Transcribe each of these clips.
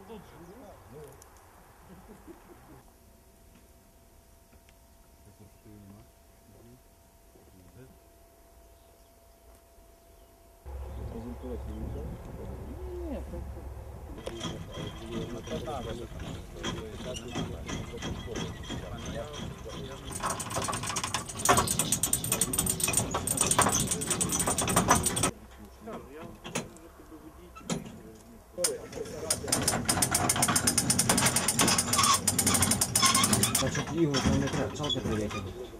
Значить, його не треба, чалка прийде.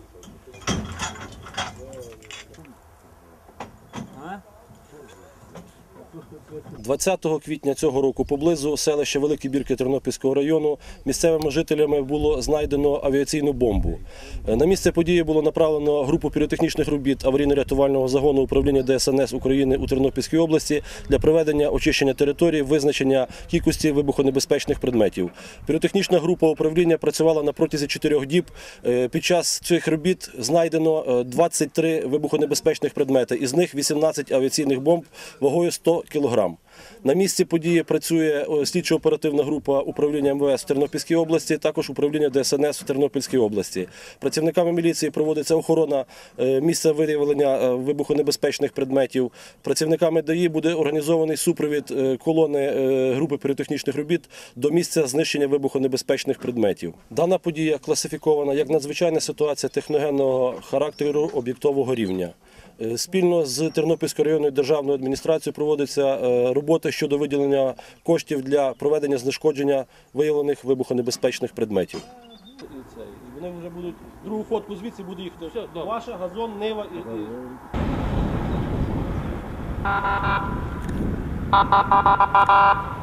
20 квітня цього року поблизу селища Великі Бірки Тернопільського району місцевими жителями було знайдено авіаційну бомбу. На місце події було направлено групу піротехнічних робіт аварійно-рятувального загону управління ДСНС України у Тернопільській області для проведення очищення території, визначення кількості вибухонебезпечних предметів. Піротехнічна група управління працювала на протязі 4 діб. Під час цих робіт знайдено 23 вибухонебезпечних предмети, із них 18 авіаційних бомб вагою 100 кг. На місці події працює слідчо-оперативна група управління МВС в Тернопільській області, також управління ДСНС в Тернопільській області. Працівниками міліції проводиться охорона місця виявлення вибухонебезпечних предметів. Працівниками ДАІ буде організований супровід колони групи піротехнічних робіт до місця знищення вибухонебезпечних предметів. Дана подія класифікована як надзвичайна ситуація техногенного характеру об'єктового рівня. Спільно з Тернопільською районною державною адміністрацією проводиться робота щодо виділення коштів для проведення знешкодження виявлених вибухонебезпечних предметів. Вони вже будуть, другу фотку звідси буде їх. Ваша, газон, нива і...